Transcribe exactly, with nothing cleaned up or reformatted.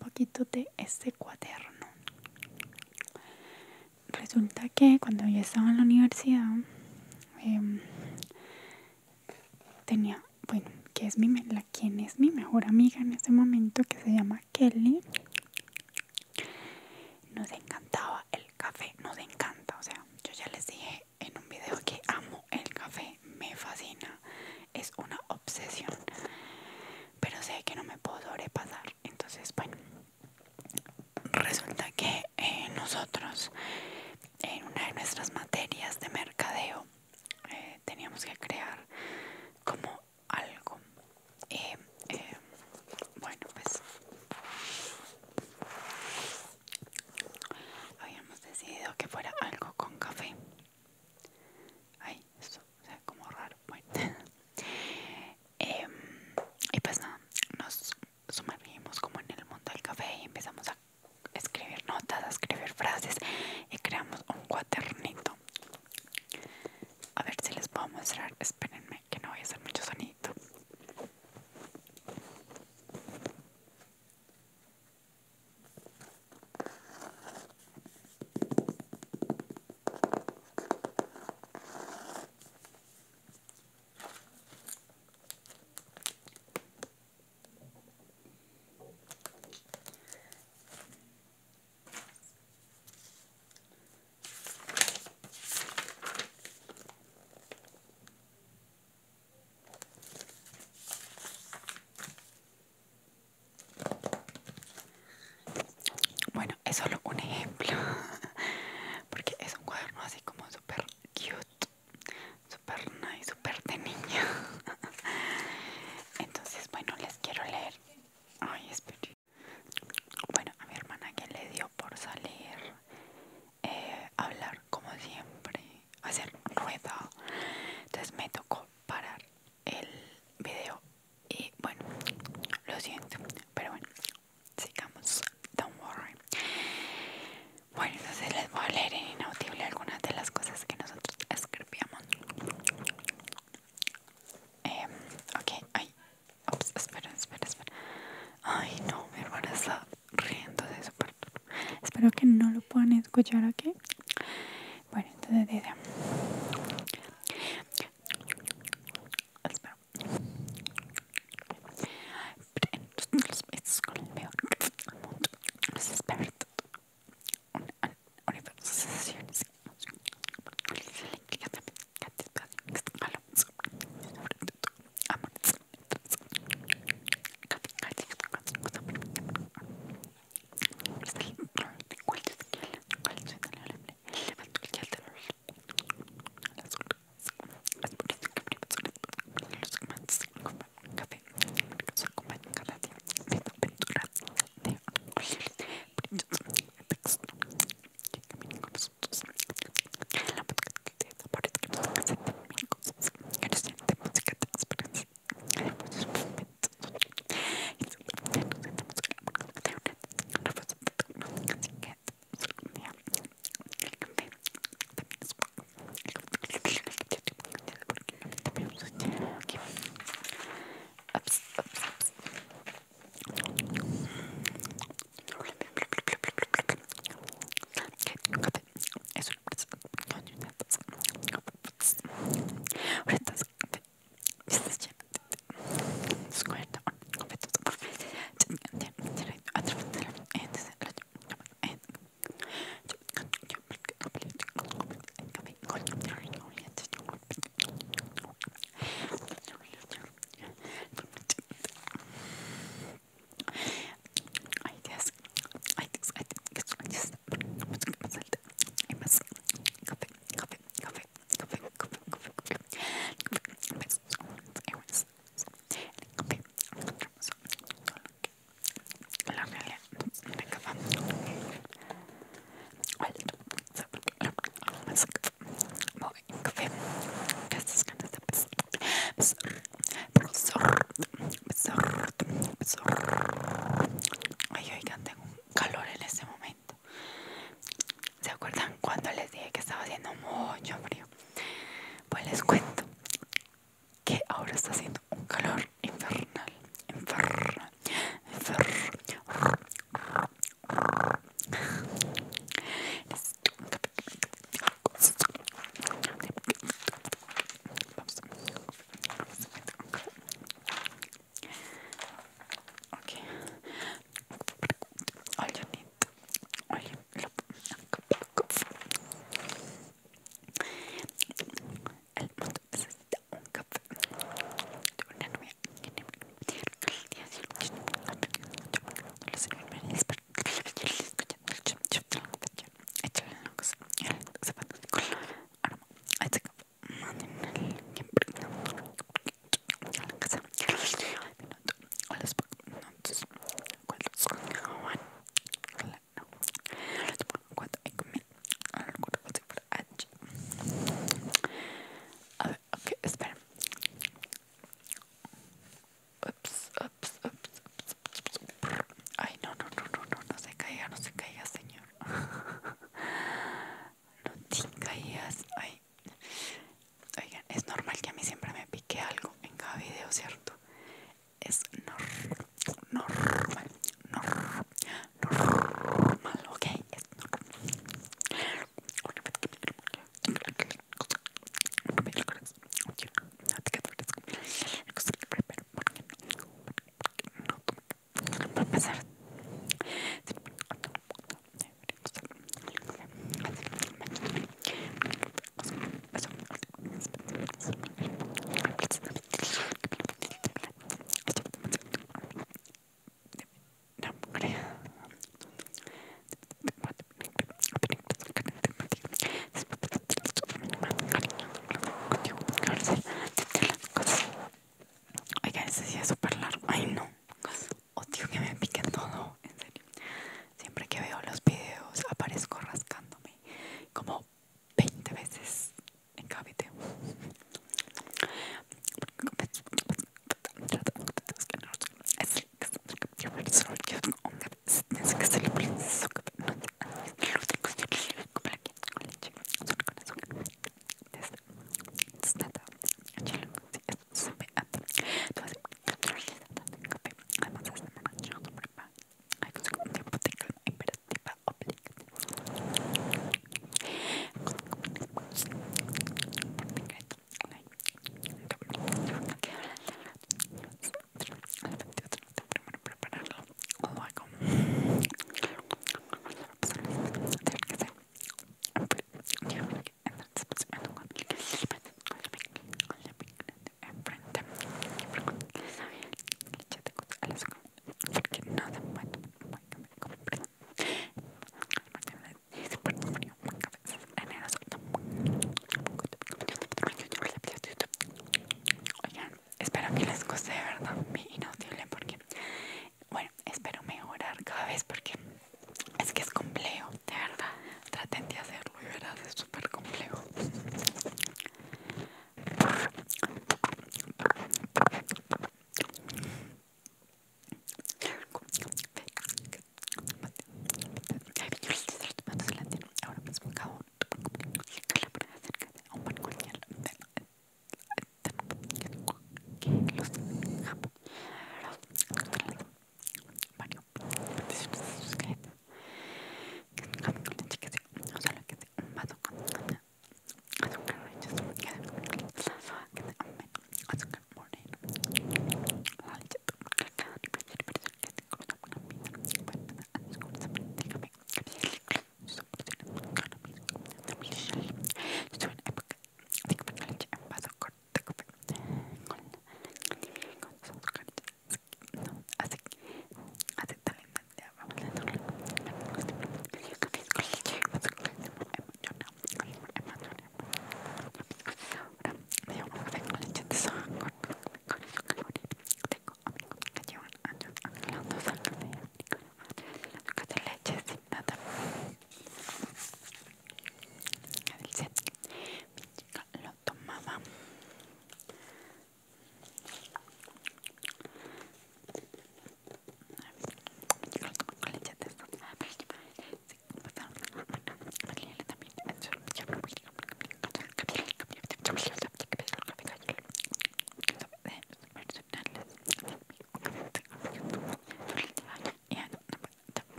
poquito de este cuaderno. Resulta que cuando yo estaba en la universidad, eh, tenía, bueno, que es mi, la quien es mi mejor amiga en este momento, que se llama Kelly. Nos encantaba el café, nos encanta, o sea, yo ya les dije en un video que amo el café, me fascina, es una obsesión, pero sé que no me puedo sobrepasar. Entonces, bueno, resulta que eh, nosotros en una de nuestras materias de mercadeo eh, teníamos que crear como algo. Eh, eh, bueno, pues habíamos decidido que fuera algo con café. Ay, eso, o sea, como raro. Bueno, eh, y pues nada, nos sumergimos como en el mundo del café y empezamos a escribir notas, a escribir frases y creamos un cuadernito. A ver si les puedo mostrar. Espérenme que no voy a hacer mucho sonido. Bueno, es solo un ejemplo, porque es un cuaderno así como súper cute, súper nice, súper de niña. Entonces, bueno, les quiero leer. Ay, espere. Bueno, a mi hermana que le dio por salir, eh, hablar como siempre, hacer rueda. Entonces me tocó parar el video y bueno, lo siento, pero bueno, sigamos. Don't worry. Bueno, entonces les voy a leer en inaudible algunas de las cosas que nosotros escribíamos. Eh, ok, ay, ups, espera, espera, espera. Ay, no, mi hermana está riendo de su parte. Espero que no lo puedan escuchar aquí. Bueno, entonces dice. Espero. Los besos con el peor mundo. Los espero. Universo, sensaciones. aparezco rascándome como